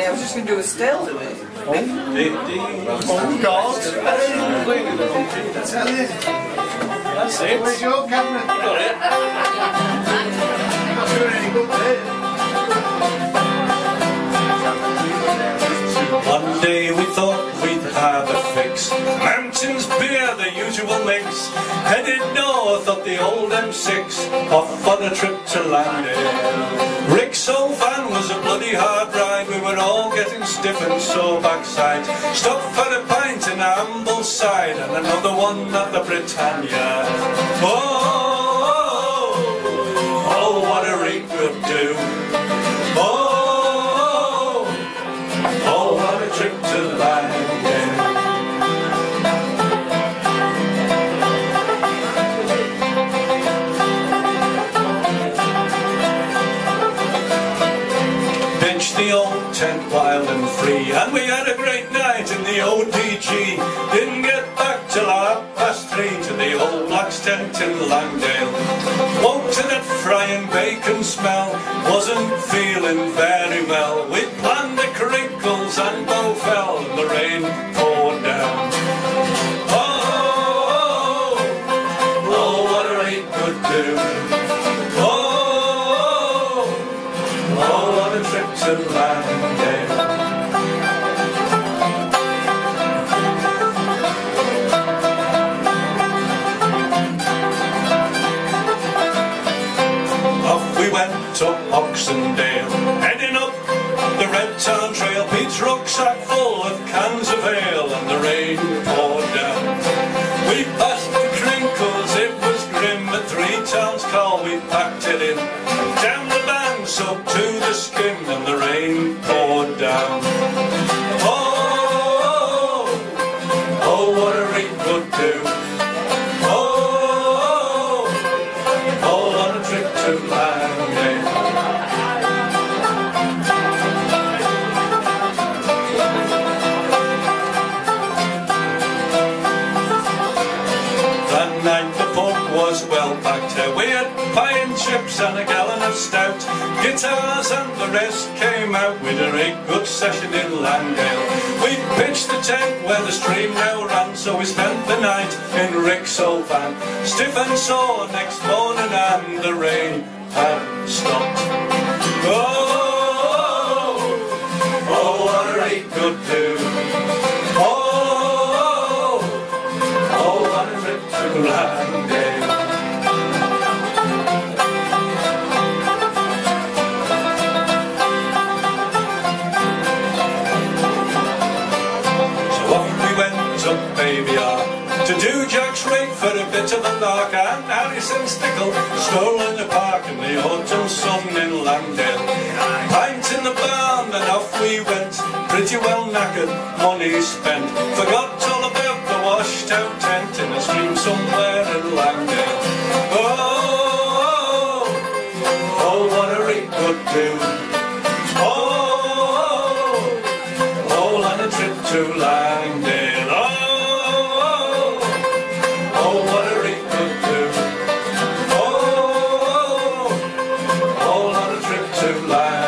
I was just going to do a still. Oh God! That's it. Where's your cabinet? Got it. Not doing any good there. One day we thought we'd have a fix. Mountains, beer, the usual mix. Headed north up the old M6, off on a trip to Langdale. Rick's old van was a bloody hard ride. We were all getting stiff and sore backside. Stopped for a pint in Ambleside and another one at the Britannia. Oh, what a rig would do. Oh, what a trip to Langdale. Benched the old tent wild and free, and we had a great night in the ODG. Didn't get back till 3:30 to the old Black's tent in Langdale. Woke to that frying bacon smell, wasn't feeling very well. We'd planned the crinkles and bow fell, and the rain poured down. Oh, what a rain could do. Oh, what a trip to Langdale. We went to Oxendale, heading up the Red Town Trail. Pete's rucksack full of cans of ale, and the rain poured down. We passed the Crinkles, it was grim. At 3 Towns Call we packed it in. Down the banks up to the skim, and the rain poured down. Oh, what a rain could do. Oh, what a trip to Langdale. That night the pub was well packed. We had pie and chips and a gallon of stout. Guitars and the rest came out. We'd a really good session in Langdale. We pitched the tent where the stream now ran, so we spent the night in Rick's old van. Stiff and sore next morning, and the rain had stopped. Oh, what a rain could do. Oh, what a trip to Langdale. So off we went up Baby R to do Jack's rig for a bit of a lark, and Harrison Stickle strolled in the park in the autumn sun in Langdale. Pint in the barn, then off we went, pretty well knackered, money spent. Forgot all about the washed out tent in a stream somewhere in Langdale. Oh, what a rig could do. Oh, and a trip to Langdale. Oh, what a rig could do. Oh, on a trip to Langdale.